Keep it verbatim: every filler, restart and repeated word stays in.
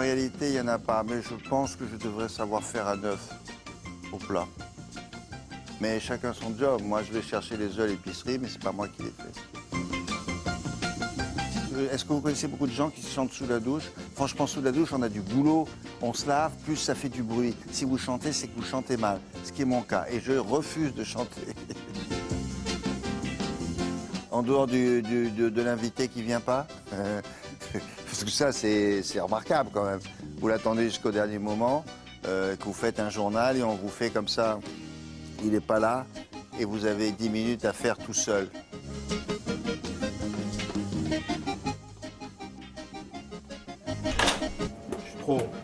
réalité, il n'y en a pas, mais je pense que je devrais savoir faire un œuf au plat. Mais chacun son job. Moi, je vais chercher les œufs à l'épicerie, mais c'est pas moi qui les fais. Est-ce que vous connaissez beaucoup de gens qui chantent sous la douche? Franchement, sous la douche, on a du boulot, on se lave, plus ça fait du bruit. Si vous chantez, c'est que vous chantez mal, ce qui est mon cas. Et je refuse de chanter. En dehors du, du, de, de l'invité qui vient pas, euh, parce que ça, c'est remarquable quand même. Vous l'attendez jusqu'au dernier moment, euh, que vous faites un journal et on vous fait comme ça, il n'est pas là, et vous avez dix minutes à faire tout seul. Je suis trop.